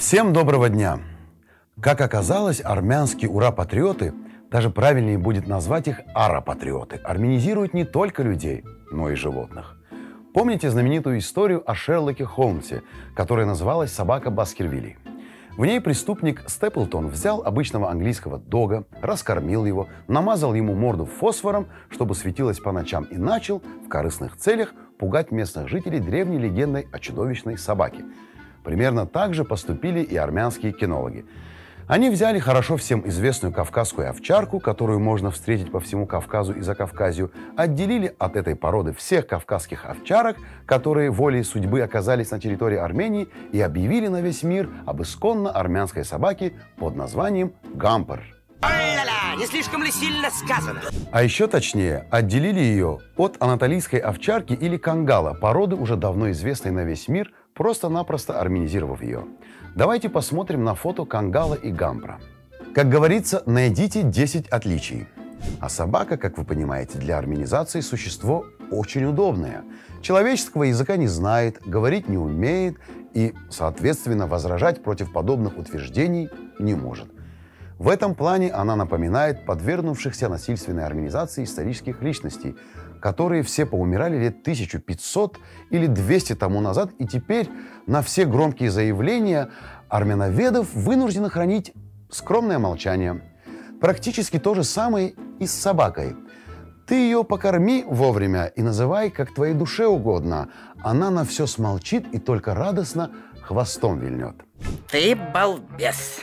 Всем доброго дня! Как оказалось, армянские ура-патриоты, даже правильнее будет назвать их ара-патриоты, армянизируют не только людей, но и животных. Помните знаменитую историю о Шерлоке Холмсе, которая называлась «Собака Баскервилей»? В ней преступник Степлтон взял обычного английского дога, раскормил его, намазал ему морду фосфором, чтобы светилось по ночам, и начал в корыстных целях пугать местных жителей древней легендой о чудовищной собаке. Примерно так же поступили и армянские кинологи. Они взяли хорошо всем известную кавказскую овчарку, которую можно встретить по всему Кавказу и Закавказью, отделили от этой породы всех кавказских овчарок, которые волей судьбы оказались на территории Армении, и объявили на весь мир об исконно армянской собаке под названием гампер. Не слишком ли сильно сказано? А еще точнее, отделили ее от анатолийской овчарки или кангала, породы, уже давно известной на весь мир, просто-напросто армянизировав ее. Давайте посмотрим на фото кангала и гампра. Как говорится, найдите 10 отличий. А собака, как вы понимаете, для армянизации существо очень удобное. Человеческого языка не знает, говорить не умеет и, соответственно, возражать против подобных утверждений не может. В этом плане она напоминает подвергнувшихся насильственной армянизации исторических личностей, которые все поумирали лет 1500 или 200 тому назад, и теперь на все громкие заявления армяноведов вынуждены хранить скромное молчание. Практически то же самое и с собакой. Ты ее покорми вовремя и называй, как твоей душе угодно. Она на все смолчит и только радостно хвостом вильнет. Ты балбес.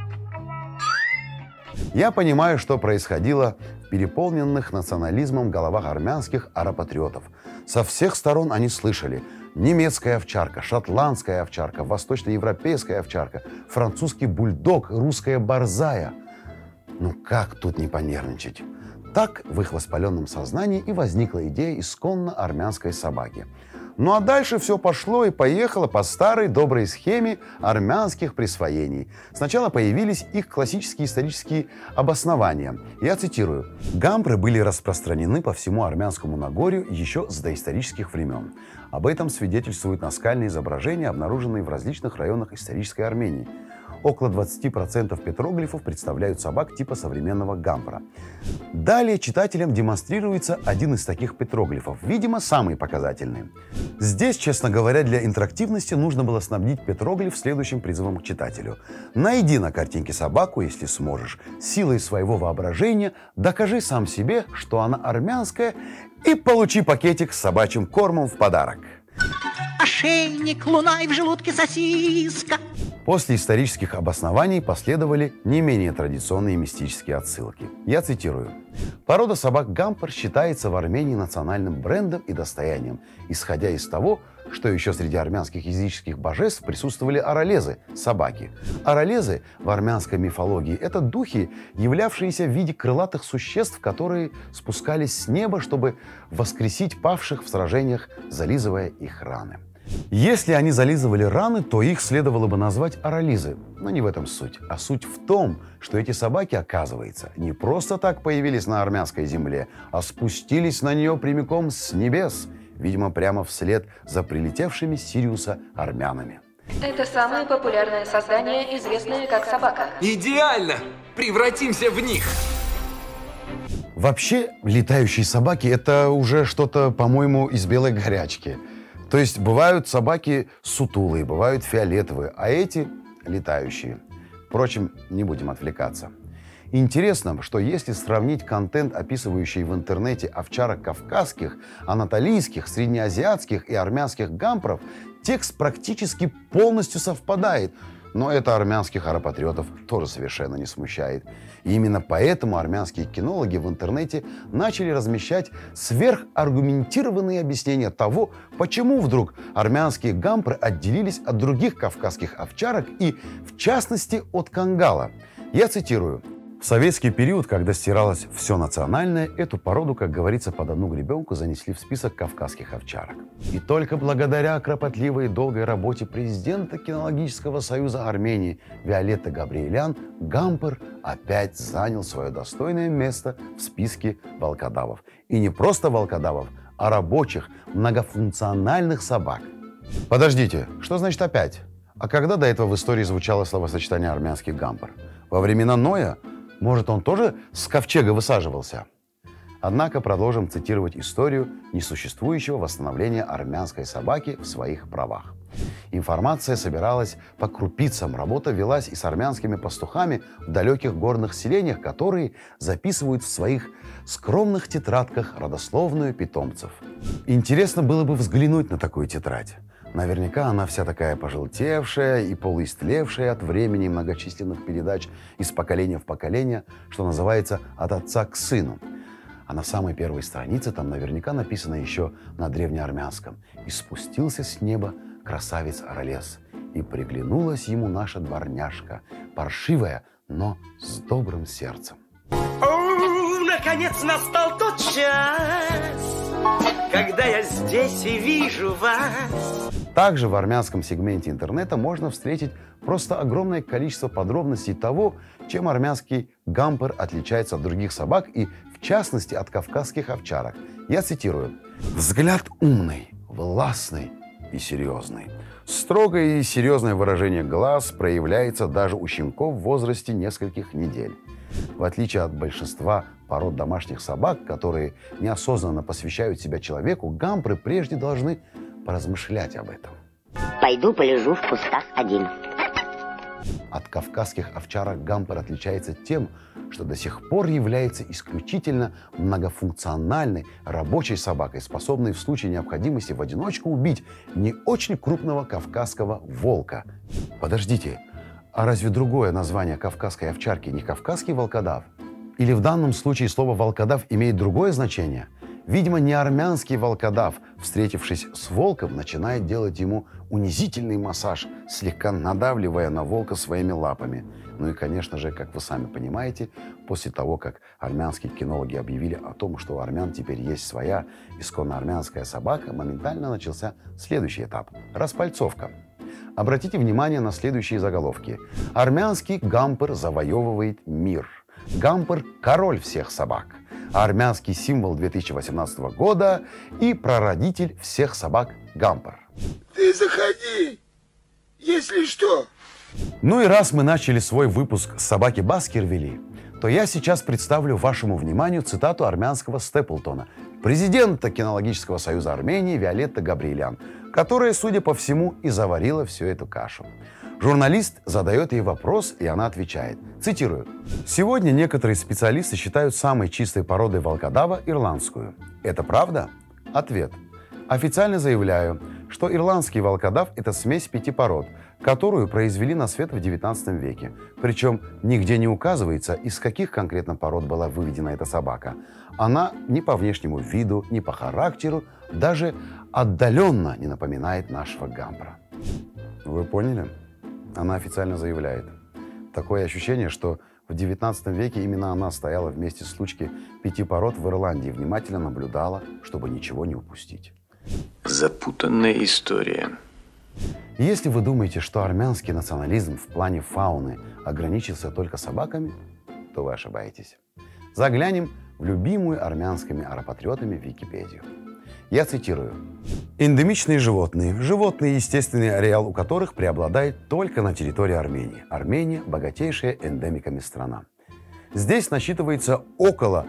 Я понимаю, что происходило в переполненных национализмом головах армянских ара-патриотов. Со всех сторон они слышали: немецкая овчарка, шотландская овчарка, восточноевропейская овчарка, французский бульдог, русская борзая. Ну как тут не понервничать? Так в их воспаленном сознании и возникла идея исконно армянской собаки. Ну а дальше все пошло и поехало по старой доброй схеме армянских присвоений. Сначала появились их классические исторические обоснования. Я цитирую. «Гампры были распространены по всему армянскому Нагорью еще с доисторических времен. Об этом свидетельствуют наскальные изображения, обнаруженные в различных районах исторической Армении. Около 20% петроглифов представляют собак типа современного гампра». Далее читателям демонстрируется один из таких петроглифов, видимо, самый показательный. Здесь, честно говоря, для интерактивности нужно было снабдить петроглиф следующим призывом к читателю. Найди на картинке собаку, если сможешь. Силой своего воображения докажи сам себе, что она армянская, и получи пакетик с собачьим кормом в подарок. Ошейник, луна и в желудке сосиска. После исторических обоснований последовали не менее традиционные мистические отсылки. Я цитирую. «Порода собак гампер считается в Армении национальным брендом и достоянием, исходя из того, что еще среди армянских языческих божеств присутствовали оролезы – собаки. Оролезы в армянской мифологии – это духи, являвшиеся в виде крылатых существ, которые спускались с неба, чтобы воскресить павших в сражениях, зализывая их раны. Если они зализывали раны, то их следовало бы назвать оролизы. Но не в этом суть. А суть в том, что эти собаки, оказывается, не просто так появились на армянской земле, а спустились на нее прямиком с небес, видимо, прямо вслед за прилетевшими с Сириуса армянами. Это самое популярное создание, известное как собака. Идеально! Превратимся в них! Вообще, летающие собаки – это уже что-то, по-моему, из белой горячки. То есть бывают собаки сутулые, бывают фиолетовые, а эти – летающие. Впрочем, не будем отвлекаться. Интересно, что если сравнить контент, описывающий в интернете овчарок кавказских, анатолийских, среднеазиатских и армянских гампров, текст практически полностью совпадает. Но это армянских ара-патриотов тоже совершенно не смущает. И именно поэтому армянские кинологи в интернете начали размещать сверхаргументированные объяснения того, почему вдруг армянские гампры отделились от других кавказских овчарок и, в частности, от кангала. Я цитирую. В советский период, когда стиралось все национальное, эту породу, как говорится, под одну гребенку занесли в список кавказских овчарок. И только благодаря кропотливой и долгой работе президента Кинологического союза Армении Виолетты Габриэлян гампер опять занял свое достойное место в списке волкодавов. И не просто волкодавов, а рабочих, многофункциональных собак. Подождите, что значит опять? А когда до этого в истории звучало словосочетание «армянский гампер»? Во времена Ноя? Может, он тоже с ковчега высаживался? Однако продолжим цитировать историю несуществующего восстановления армянской собаки в своих правах. Информация собиралась по крупицам, работа велась и с армянскими пастухами в далеких горных селениях, которые записывают в своих скромных тетрадках родословную питомцев. Интересно было бы взглянуть на такую тетрадь. Наверняка она вся такая пожелтевшая и полуистлевшая от времени многочисленных передач из поколения в поколение, что называется «от отца к сыну». А на самой первой странице там наверняка написано еще на древнеармянском: «И спустился с неба красавец Оролес, и приглянулась ему наша дворняжка, паршивая, но с добрым сердцем». О, наконец настал тот час, когда я здесь и вижу вас. Также в армянском сегменте интернета можно встретить просто огромное количество подробностей того, чем армянский гампер отличается от других собак и, в частности, от кавказских овчарок. Я цитирую: «Взгляд умный, властный и серьезный. Строгое и серьезное выражение глаз проявляется даже у щенков в возрасте нескольких недель. В отличие от большинства пород домашних собак, которые неосознанно посвящают себя человеку, гамперы прежде должны поразмышлять об этом». Пойду полежу в кустах один. От кавказских овчарок гампер отличается тем, что до сих пор является исключительно многофункциональной рабочей собакой, способной в случае необходимости в одиночку убить не очень крупного кавказского волка. Подождите, а разве другое название кавказской овчарки не кавказский волкодав? Или в данном случае слово «волкодав» имеет другое значение? Видимо, не армянский волкодав, встретившись с волком, начинает делать ему унизительный массаж, слегка надавливая на волка своими лапами. Ну и, конечно же, как вы сами понимаете, после того, как армянские кинологи объявили о том, что у армян теперь есть своя исконно армянская собака, моментально начался следующий этап – распальцовка. Обратите внимание на следующие заголовки. Армянский гампер завоевывает мир. Гампер – король всех собак. Армянский символ 2018 года и прародитель всех собак гампер. Ты заходи, если что. Ну и раз мы начали свой выпуск с собаки Баскервилей, то я сейчас представлю вашему вниманию цитату армянского Степлтона, президента Кинологического союза Армении Виолетты Габриэлян, которая, судя по всему, и заварила всю эту кашу. Журналист задает ей вопрос, и она отвечает. Цитирую. «Сегодня некоторые специалисты считают самой чистой породой волкодава ирландскую. Это правда?» Ответ. «Официально заявляю, что ирландский волкодав – это смесь 5 пород, которую произвели на свет в XIX веке. Причем нигде не указывается, из каких конкретно пород была выведена эта собака. Она ни по внешнему виду, ни по характеру даже отдаленно не напоминает нашего гампера». Вы поняли? Она официально заявляет. Такое ощущение, что в XIX веке именно она стояла вместе с случки 5 пород в Ирландии, внимательно наблюдала, чтобы ничего не упустить. Запутанная история. Если вы думаете, что армянский национализм в плане фауны ограничился только собаками, то вы ошибаетесь. Заглянем в любимую армянскими аэропатриотами Википедию. Я цитирую. «Эндемичные животные. Животные, естественный ареал у которых преобладает только на территории Армении. Армения – богатейшая эндемиками страна. Здесь насчитывается около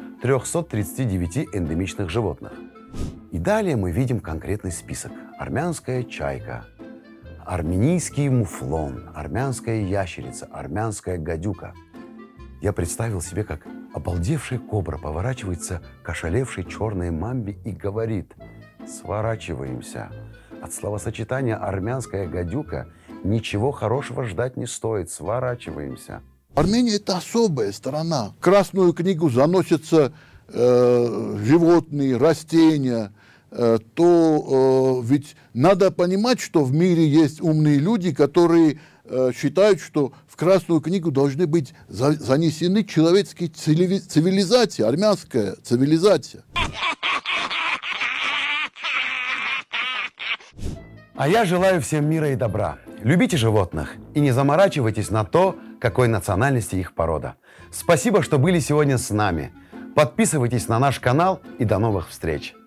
339 эндемичных животных». И далее мы видим конкретный список. Армянская чайка, арменийский муфлон, армянская ящерица, армянская гадюка. Я представил себе, как обалдевшая кобра поворачивается к ошалевшей черной мамбе и говорит: «Сворачиваемся. От словосочетания «армянская гадюка» ничего хорошего ждать не стоит. Сворачиваемся». Армения – это особая страна. В Красную книгу заносятся животные, растения. Ведь надо понимать, что в мире есть умные люди, которые считают, что в Красную книгу должны быть занесены человеческие цивилизации, армянская цивилизация. А я желаю всем мира и добра. Любите животных и не заморачивайтесь на то, какой национальности их порода. Спасибо, что были сегодня с нами. Подписывайтесь на наш канал и до новых встреч.